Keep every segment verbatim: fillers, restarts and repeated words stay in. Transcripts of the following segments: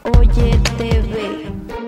Oye T V.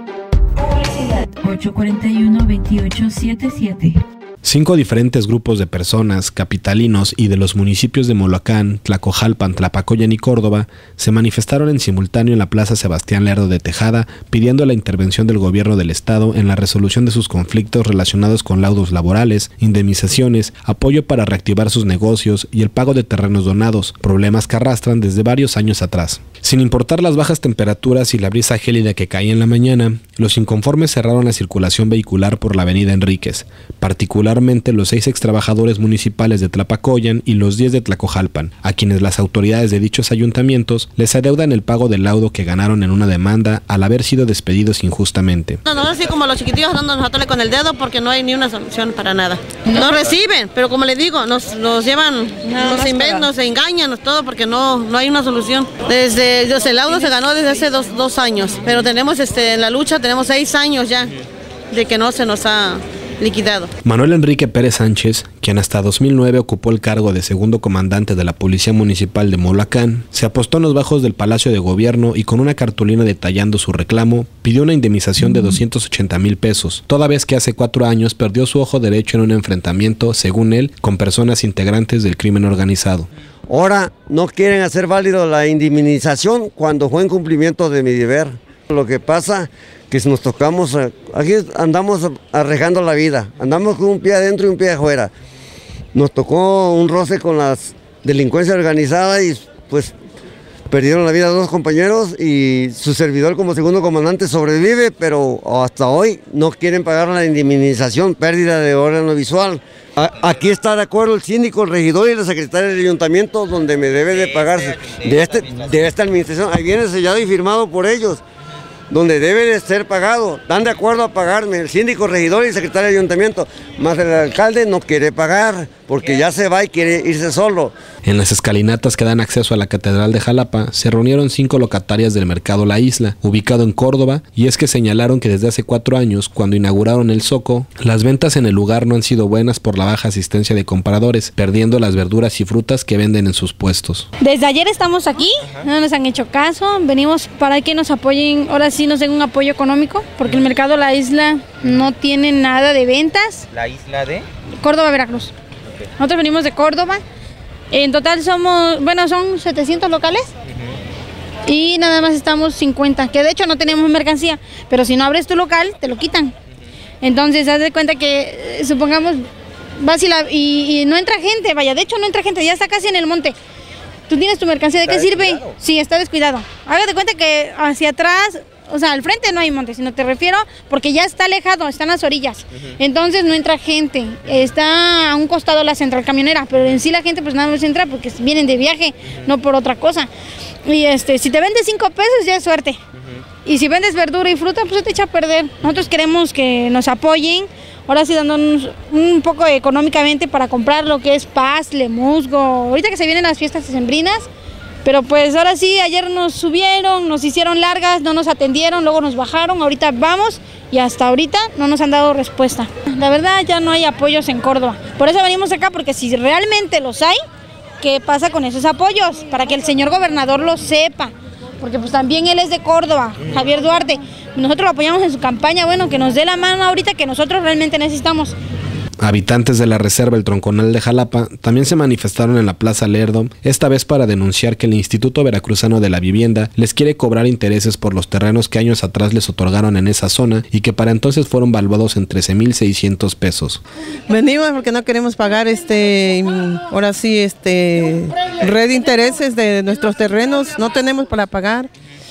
Publicidad. ocho cuatro uno, veintiocho setenta y siete. Cinco diferentes grupos de personas, capitalinos y de los municipios de Moloacán, Tlacojalpan, Tlapacoyan y Córdoba, se manifestaron en simultáneo en la Plaza Sebastián Lerdo de Tejada, pidiendo la intervención del gobierno del estado en la resolución de sus conflictos relacionados con laudos laborales, indemnizaciones, apoyo para reactivar sus negocios y el pago de terrenos donados, problemas que arrastran desde varios años atrás. Sin importar las bajas temperaturas y la brisa gélida que caía en la mañana, los inconformes cerraron la circulación vehicular por la avenida Enríquez, particularmente los seis extrabajadores municipales de Tlapacoyan y los diez de Tlacojalpan, a quienes las autoridades de dichos ayuntamientos les adeudan el pago del laudo que ganaron en una demanda al haber sido despedidos injustamente. No, no, así como los chiquitillos dándonos a tole con el dedo porque no hay ni una solución para nada. Nos reciben, pero como les digo, nos, nos llevan, nos inventan, nos engañan, todo porque no, no hay una solución. Desde, desde el laudo se ganó desde hace dos, dos años, pero tenemos este, en la lucha tenemos seis años ya de que no se nos ha liquidado. Manuel Enrique Pérez Sánchez, quien hasta dos mil nueve ocupó el cargo de segundo comandante de la Policía Municipal de Moloacán, se apostó en los bajos del Palacio de Gobierno y con una cartulina detallando su reclamo, pidió una indemnización de doscientos ochenta mil pesos, toda vez que hace cuatro años perdió su ojo derecho en un enfrentamiento, según él, con personas integrantes del crimen organizado. Ahora no quieren hacer válido la indemnización cuando fue en cumplimiento de mi deber. Lo que pasa que si nos tocamos, aquí andamos arriesgando la vida, andamos con un pie adentro y un pie afuera. Nos tocó un roce con la delincuencia organizada y pues perdieron la vida dos compañeros y su servidor como segundo comandante sobrevive, pero hasta hoy no quieren pagar la indemnización, pérdida de órgano visual. Aquí está de acuerdo el síndico, el regidor y la secretaria del ayuntamiento donde me debe de pagarse de, este, de esta administración. Ahí viene sellado y firmado por ellos, donde debe de ser pagado. Están de acuerdo a pagarme el síndico, regidor y secretario de ayuntamiento, más el alcalde no quiere pagar porque ya se va y quiere irse solo. En las escalinatas que dan acceso a la Catedral de Jalapa se reunieron cinco locatarias del mercado La Isla, ubicado en Córdoba, y es que señalaron que desde hace cuatro años, cuando inauguraron el Zoco, las ventas en el lugar no han sido buenas por la baja asistencia de compradores, perdiendo las verduras y frutas que venden en sus puestos. Desde ayer estamos aquí, no nos han hecho caso, venimos para que nos apoyen, ahora sí nos den un apoyo económico, porque el mercado La Isla no tiene nada de ventas. ¿La isla de? Córdoba, Veracruz. Okay. Nosotros venimos de Córdoba. En total somos, bueno, son setecientos locales. Uh-huh. Y nada más estamos cincuenta, que de hecho no tenemos mercancía, pero si no abres tu local, te lo quitan. Uh-huh. Entonces, haz de cuenta que, supongamos, vas y, la, y, y no entra gente, vaya, de hecho no entra gente, ya está casi en el monte. Tú tienes tu mercancía, ¿de qué sirve? Descuidado. Sí, está descuidado. Haga de cuenta que hacia atrás, o sea, al frente no hay monte, sino te refiero porque ya está alejado, están las orillas. Uh-huh. Entonces no entra gente, está a un costado la central camionera, pero en sí la gente pues nada más entra porque vienen de viaje, uh-huh. no por otra cosa. Y este, si te vendes cinco pesos ya es suerte. Uh-huh. Y si vendes verdura y fruta, pues se te echa a perder. Nosotros queremos que nos apoyen, ahora sí dándonos un poco económicamente para comprar lo que es pasle, musgo, ahorita que se vienen las fiestas decembrinas. Pero pues ahora sí, ayer nos subieron, nos hicieron largas, no nos atendieron, luego nos bajaron, ahorita vamos y hasta ahorita no nos han dado respuesta. La verdad ya no hay apoyos en Córdoba, por eso venimos acá, porque si realmente los hay, ¿qué pasa con esos apoyos? Para que el señor gobernador lo sepa, porque pues también él es de Córdoba, Javier Duarte, nosotros lo apoyamos en su campaña, bueno, que nos dé la mano ahorita que nosotros realmente necesitamos. Habitantes de la reserva El Tronconal de Jalapa también se manifestaron en la Plaza Lerdo, esta vez para denunciar que el Instituto Veracruzano de la Vivienda les quiere cobrar intereses por los terrenos que años atrás les otorgaron en esa zona y que para entonces fueron valuados en trece mil seiscientos pesos. Venimos porque no queremos pagar este, ahora sí, este, red de intereses de nuestros terrenos, no tenemos para pagar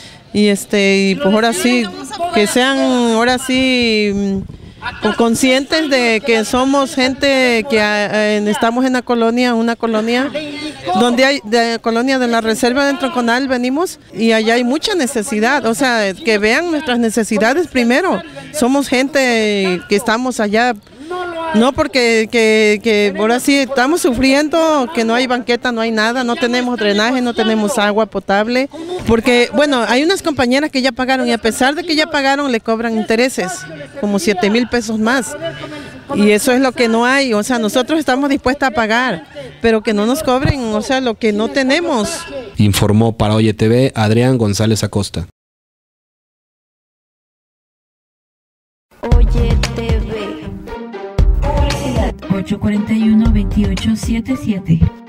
y este, y pues ahora sí, que sean, ahora sí, conscientes de que somos gente que eh, estamos en la colonia, una colonia donde hay, de colonia de la reserva del Tronconal venimos y allá hay mucha necesidad, o sea, que vean nuestras necesidades primero. Somos gente que estamos allá, no porque que, que ahora sí estamos sufriendo, que no hay banqueta, no hay nada, no tenemos drenaje, no tenemos agua potable, porque bueno, hay unas compañeras que ya pagaron y a pesar de que ya pagaron le cobran intereses, como siete mil pesos más. Y eso es lo que no hay, o sea, nosotros estamos dispuestos a pagar, pero que no nos cobren, o sea, lo que no tenemos. Informó para Oye T V Adrián González Acosta. ocho cuatro uno, dos ocho siete siete.